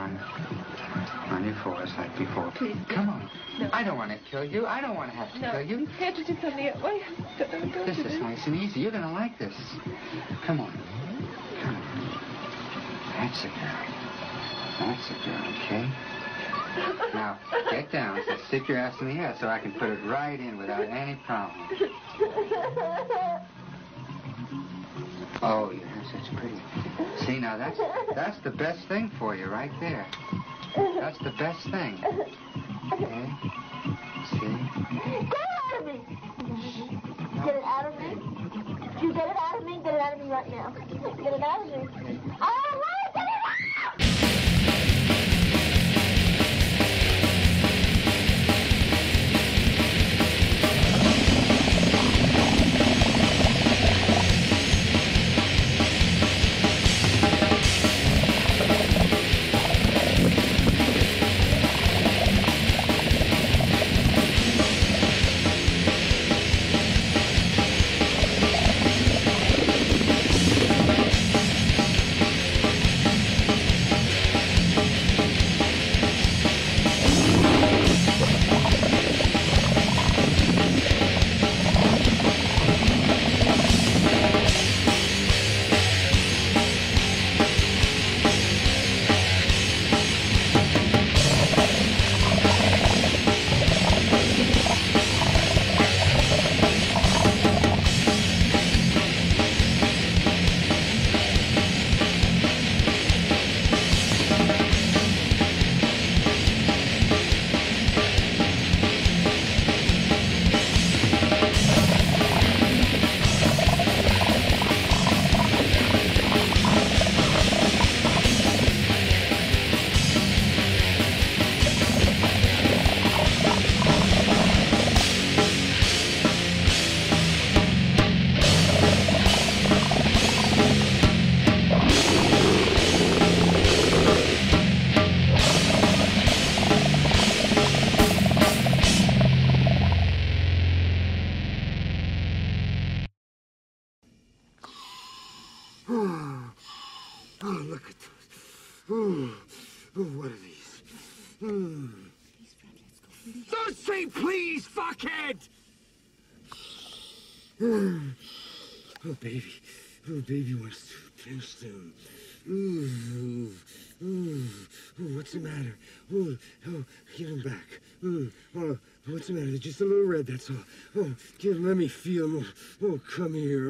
on your forehead like before. Please. Come on. No. I don't want to kill you. I don't want to have to kill you. Can't you do something? Why? Don't This is nice and easy. You're going to like this. Come on. Come on. That's a girl. That's a girl, okay? Now, get down. So stick your ass in the air so I can put it right in without any problem. Oh, you have such pretty... See, now, that's the best thing for you right there. That's the best thing. Okay? See? Get it out of me. You get it out of me? Get it out of me right now. Get it out of me. All right, get it out! What are these? Please, Fred, let's go. Please. Don't say please, fuckhead! Oh, baby. Oh, baby wants to finish soon. What's the matter? Give him back. What's the matter? They're just a little red, that's all. Let me feel them. Come here.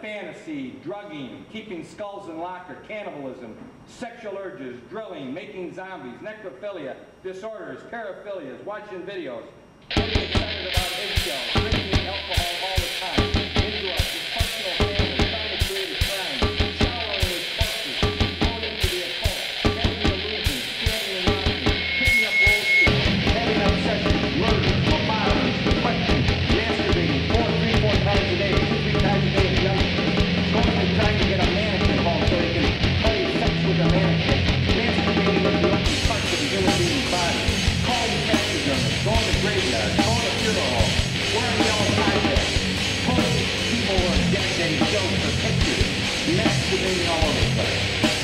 fantasy, drugging, keeping skulls in locker, cannibalism, sexual urges, drilling, making zombies, necrophilia, disorders, paraphilias, watching videos, getting excited about eggshells, drinking alcohol all the time, into a dysfunctional family, trying to create a crime, showering with corpses, going into the occult, having illusions, scaring and rocking, picking up roll having obsessions, murders, lobotomies, deflections, masturbating 4 times a day, 2-3 times a day in junction, going and trying to get a mannequin home so he can play sex with a mannequin, masturbating with the open parts of the human being's body, calling taxidermists, going to graveyards, going to funeral homes, wearing yellow tie bags, posing people who are dead and jokes or pictures, masturbating all over the place.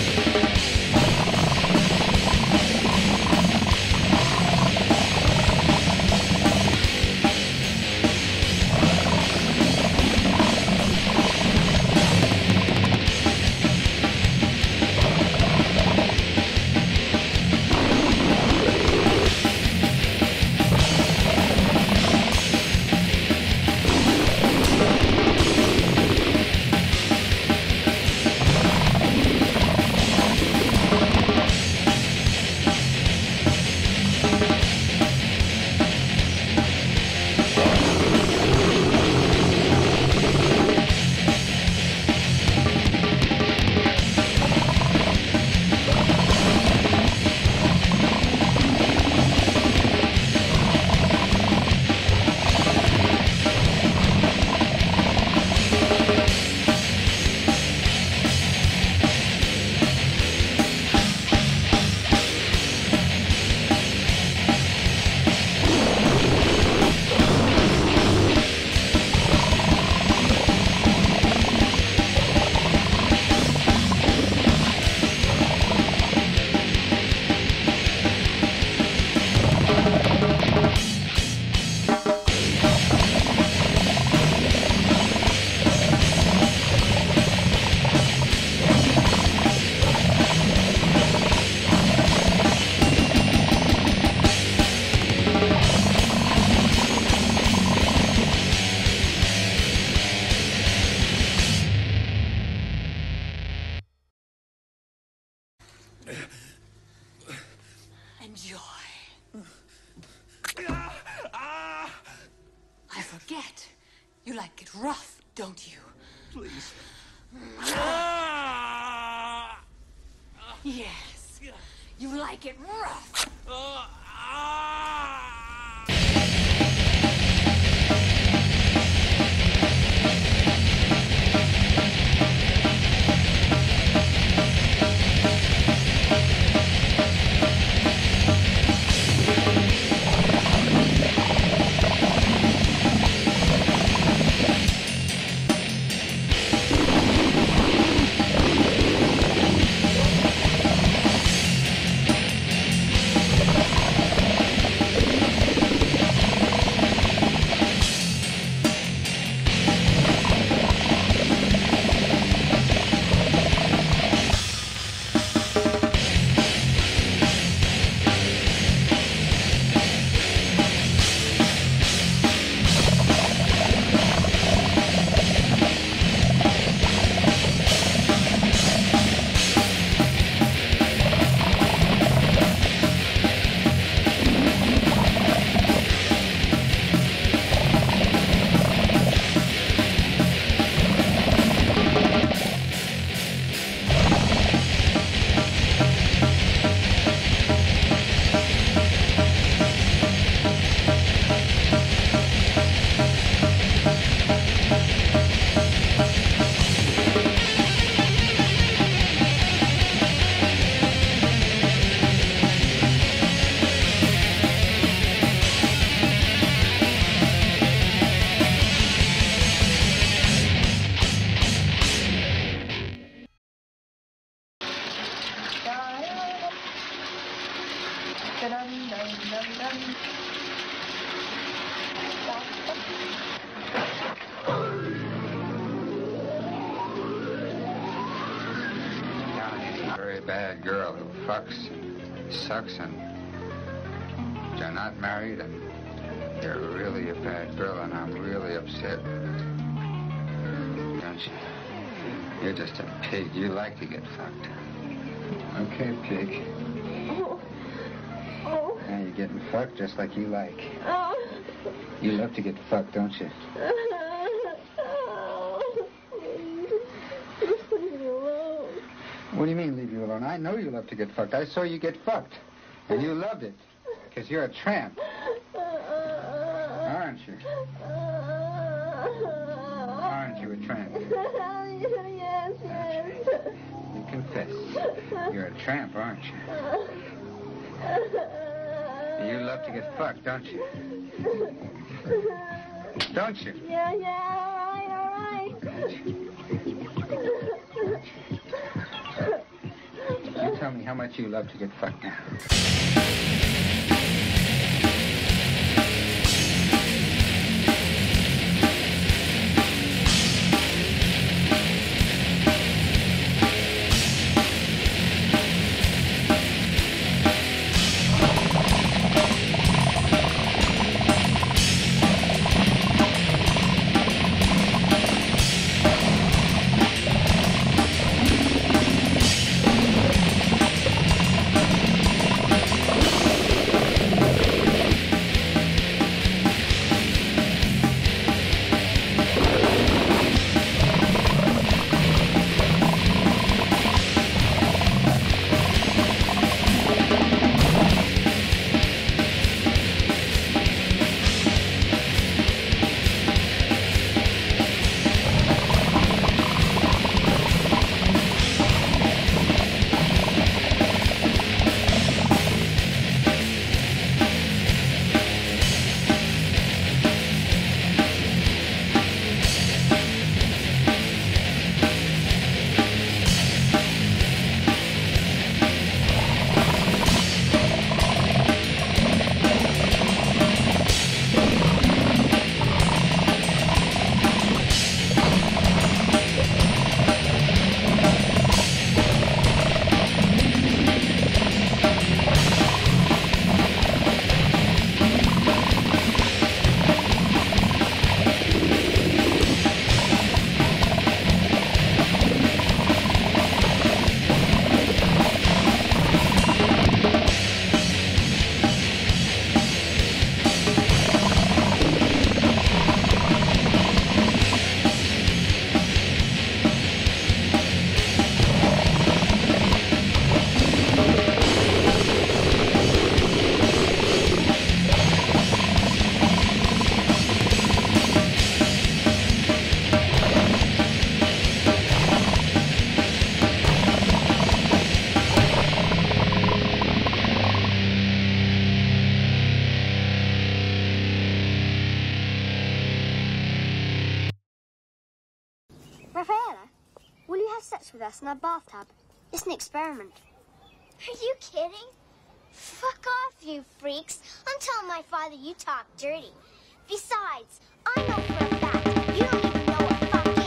Enjoy. I forget. You like it rough, don't you? Please. Yes. You like it rough. Bad girl who fucks and sucks and you're not married and you're really a bad girl and I'm really upset. Don't you? You're just a pig. You like to get fucked. Okay, pig. Now you're getting fucked just like you like. You love to get fucked, don't you? Just leave me alone. What do you mean, leave you alone? I know you love to get fucked. I saw you get fucked. And you loved it. Because you're a tramp. Aren't you? Aren't you a tramp? Yes, yes. You confess. You're a tramp, aren't you? You love to get fucked, don't you? Don't you? Yeah, all right. You tell me how much you love to get fucked now. Rafaela, will you have sex with us in our bathtub? It's an experiment. Are you kidding? Fuck off, you freaks. I'm telling my father you talk dirty. Besides, I know for a fact you don't even know what fuck is.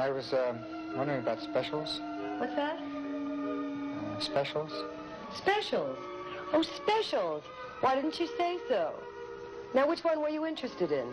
I was wondering about specials. What's that? Specials? Specials. Oh, specials. Why didn't you say so? Now, which one were you interested in?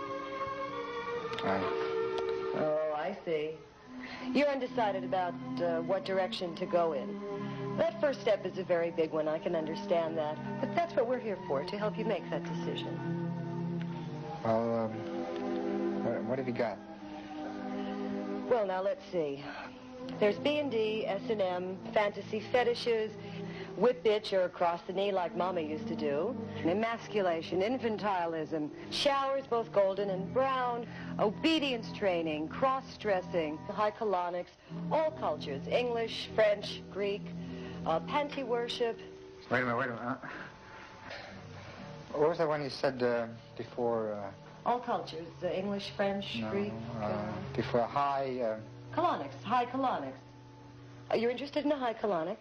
Oh, I see. You're undecided about what direction to go in. That first step is a very big one. I can understand that. But that's what we're here for, to help you make that decision. Well, what have you got? Well, now, let's see. There's B&D, S&M, fantasy fetishes, whip bitch or across the knee like Mama used to do, emasculation, infantilism, showers both golden and brown, obedience training, cross-dressing, high colonics, all cultures, English, French, Greek, panty worship. Wait a minute. What was that one you said before? All cultures, English, French, No, Greek. before high... Colonics, high colonics. You're interested in a high colonic?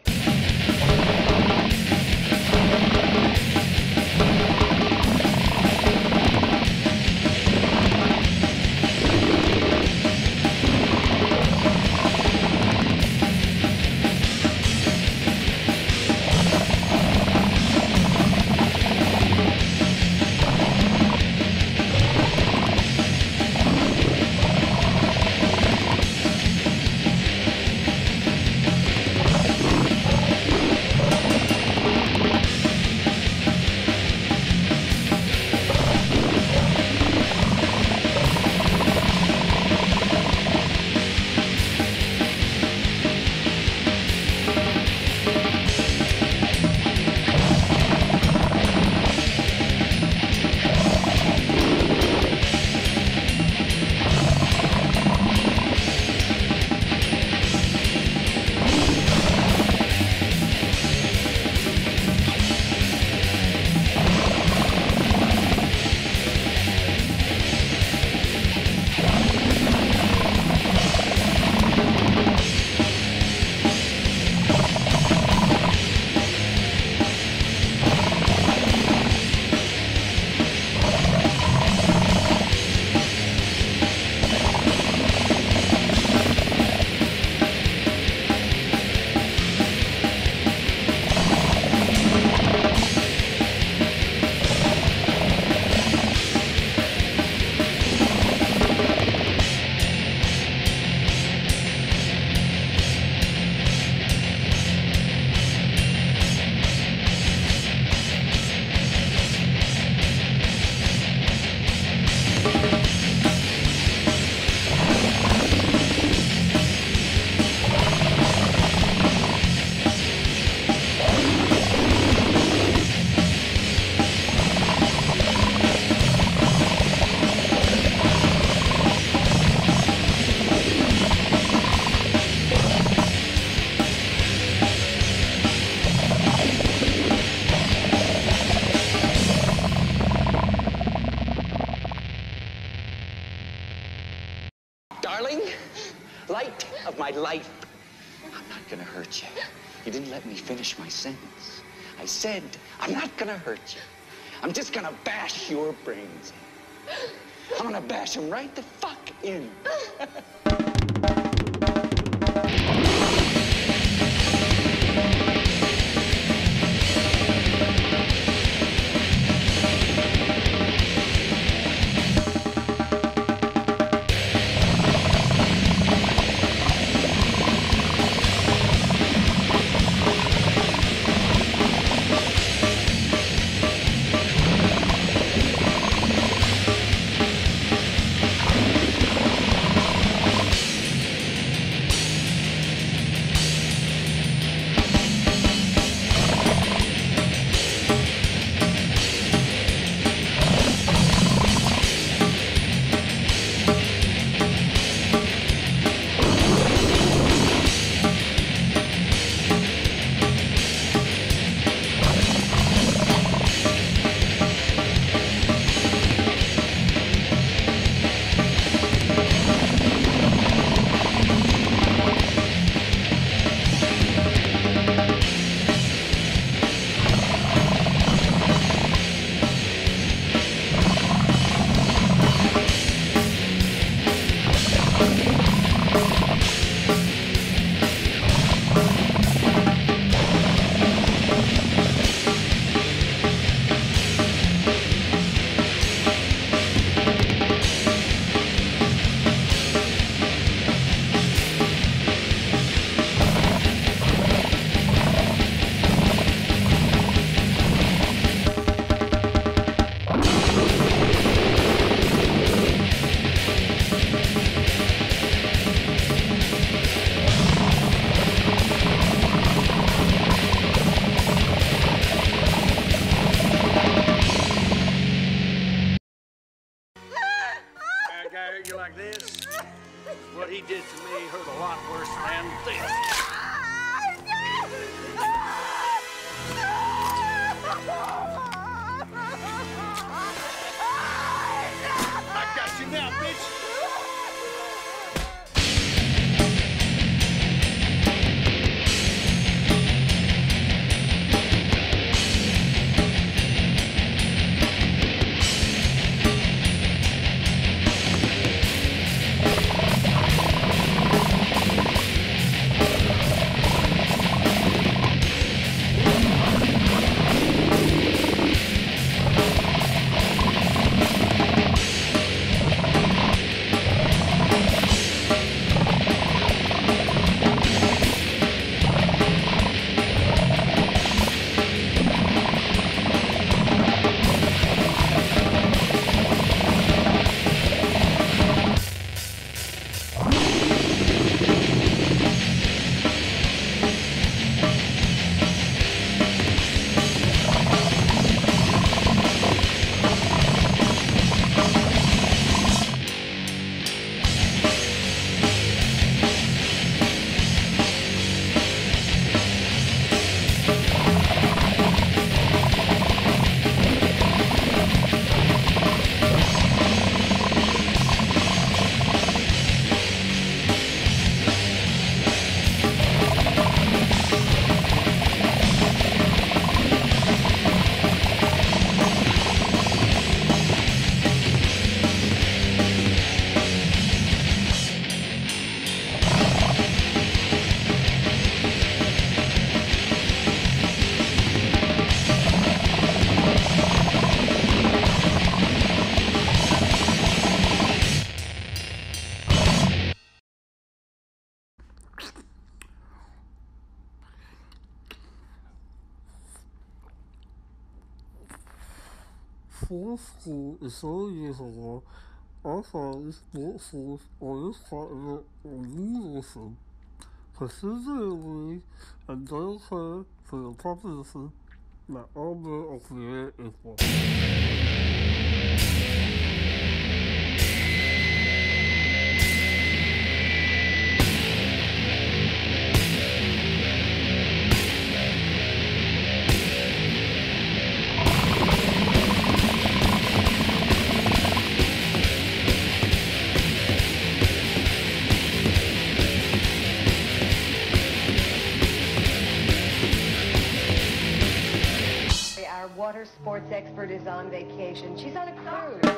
Darling, light of my life, I'm not gonna hurt you. You didn't let me finish my sentence. I said, I'm not gonna hurt you. I'm just gonna bash your brains in. I'm gonna bash them right the fuck in. worse than this. I got you now, bitch. Before school is so years ago, our fathers bought food on this part of it on Wilson. Considerably and don't care for the proposition that all men are created equal. Water sports expert is on vacation. She's on a cruise.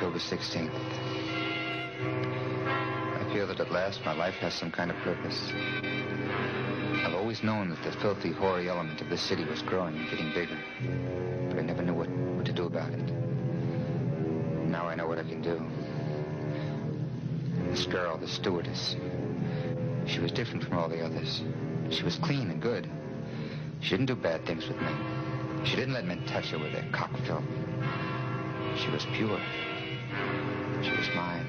October 16th. I feel that at last my life has some kind of purpose. I've always known that the filthy, hoary element of this city was growing and getting bigger, but I never knew what to do about it. Now I know what I can do. This girl, the stewardess, she was different from all the others. She was clean and good. She didn't do bad things with men. She didn't let men touch her with their cock filth. She was pure. She was mine.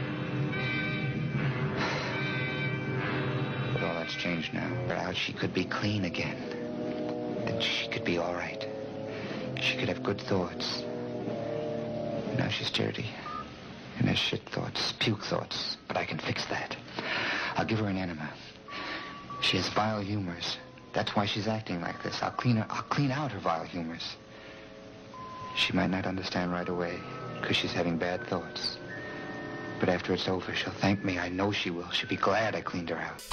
But all that's changed now. But how she could be clean again. That she could be all right. She could have good thoughts. Now she's dirty. And has shit thoughts, puke thoughts. But I can fix that. I'll give her an enema. She has vile humors. That's why she's acting like this. I'll clean out her vile humors. She might not understand right away, because she's having bad thoughts. But after it's over, she'll thank me. I know she will. She'll be glad I cleaned her out.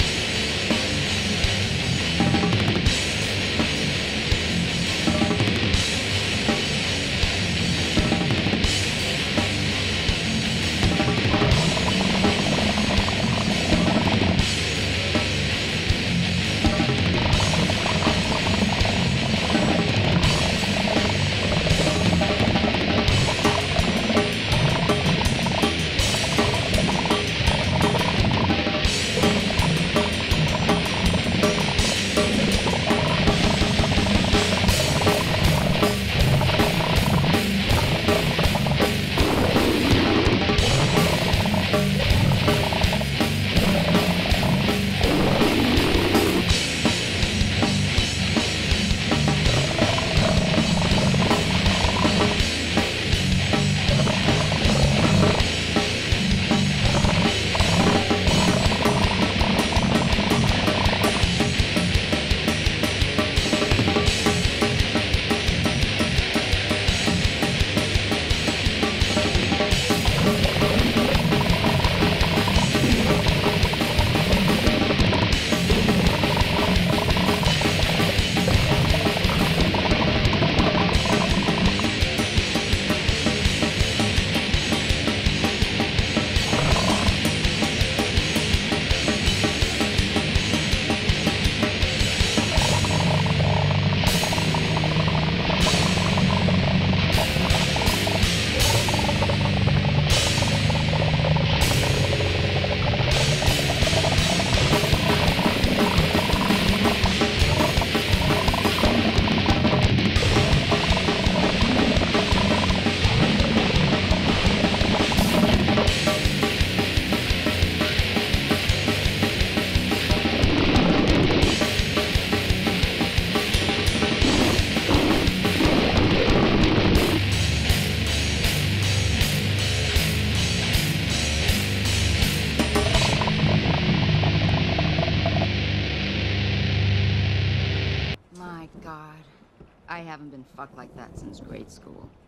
My God, I haven't been fucked like that since grade school.